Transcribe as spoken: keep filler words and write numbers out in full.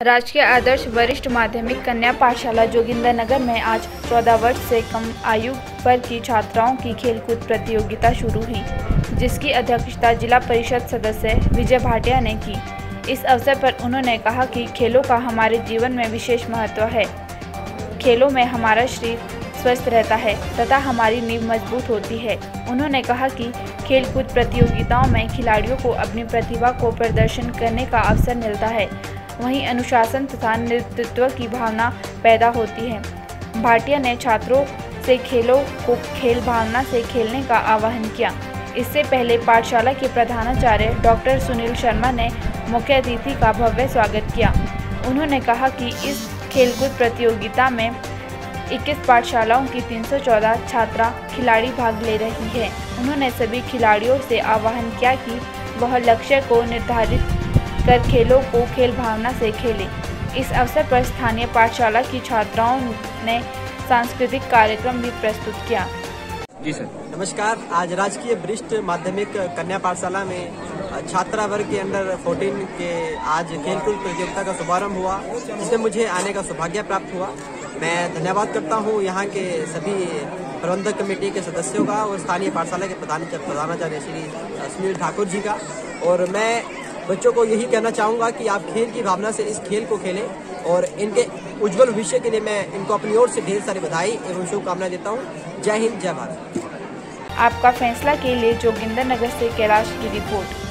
राजकीय आदर्श वरिष्ठ माध्यमिक कन्या पाठशाला जोगिंदर नगर में आज चौदह वर्ष से कम आयु वर्ग की छात्राओं की खेलकूद प्रतियोगिता शुरू हुई, जिसकी अध्यक्षता जिला परिषद सदस्य विजय भाटिया ने की। इस अवसर पर उन्होंने कहा कि खेलों का हमारे जीवन में विशेष महत्व है। खेलों में हमारा शरीर स्वस्थ रहता है तथा हमारी नींव मजबूत होती है। उन्होंने कहा कि खेलकूद प्रतियोगिताओं में खिलाड़ियों को अपनी प्रतिभा को प्रदर्शन करने का अवसर मिलता है, वहीं अनुशासन तथा नेतृत्व की भावना पैदा होती है। भाटिया ने छात्रों से खेलों को खेल भावना से खेलने का आह्वान किया। इससे पहले पाठशाला के प्रधानाचार्य डॉक्टर सुनील शर्मा ने मुख्य अतिथि का भव्य स्वागत किया। उन्होंने कहा कि इस खेलकूद प्रतियोगिता में इक्कीस पाठशालाओं की तीन सौ चौदह छात्रा खिलाड़ी भाग ले रही है। उन्होंने सभी खिलाड़ियों से आह्वान किया कि वह लक्ष्य को निर्धारित कर खेलों को खेल भावना से खेलें। इस अवसर पर स्थानीय पाठशाला की छात्राओं ने सांस्कृतिक कार्यक्रम भी प्रस्तुत किया। जी सर। नमस्कार। आज राजकीय वरिष्ठ माध्यमिक कन्या पाठशाला में छात्रा वर्ग के अंडर चौदह के आज खेलकूद प्रतियोगिता का शुभारंभ हुआ, जिसमें मुझे आने का सौभाग्य प्राप्त हुआ। मैं धन्यवाद करता हूँ यहाँ के सभी प्रबंधक कमेटी के सदस्यों का और स्थानीय पाठशाला के प्रधान प्रधानाचार्य श्री सुनील ठाकुर जी का। और मैं बच्चों को यही कहना चाहूँगा कि आप खेल की भावना से इस खेल को खेलें और इनके उज्जवल भविष्य के लिए मैं इनको अपनी ओर से ढेर सारी बधाई एवं शुभकामनाएं देता हूँ। जय हिंद, जय भारत। आपका फैसला के लिए जोगिंदर नगर से कैलाश की रिपोर्ट।